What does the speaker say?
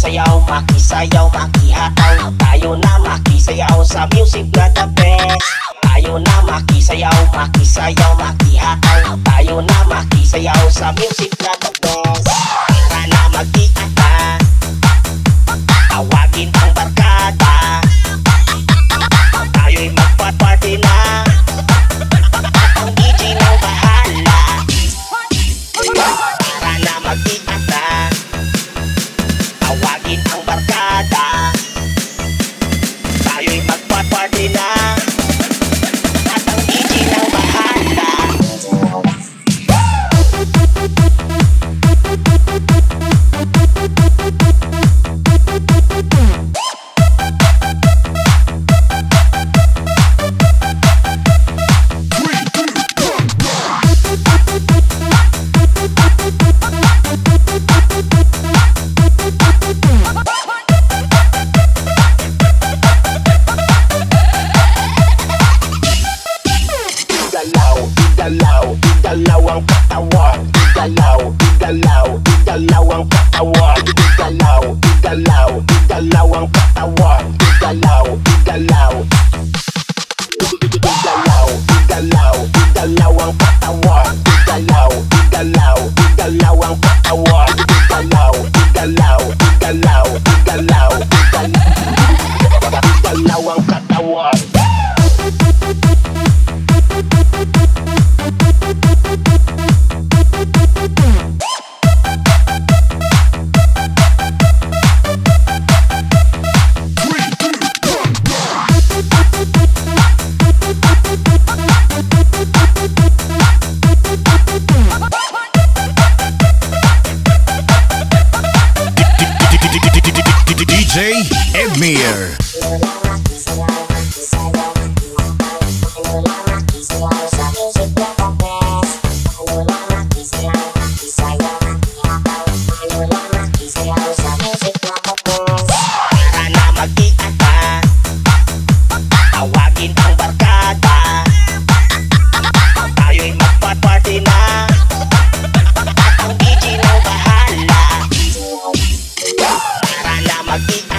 makisayaw, makisayaw, makihataw. Tayo na makisayaw sa music na the best. Tayo na makisayaw, makisayaw, makihataw. Tayo na makisayaw sa music na the best. Tara na magkikita, tawagin ang barkada. Tayo'y magpa-party na, ang DJ nang bahala. Tara na magkikita, tawagin ang barkada. Tayo'y magpa-party na, at ang DJ nang bahala. Igalaw ang katawan. Igalaw ang katawan. Igalaw ang katawan. Igalaw ang katawan. Igalaw ang katawan. Igalaw ang katawan. DJ Edmir. Tawagin ang barkada. Tayo'y magpa-party na, ang DJ nang bahala. Tara na magkikita,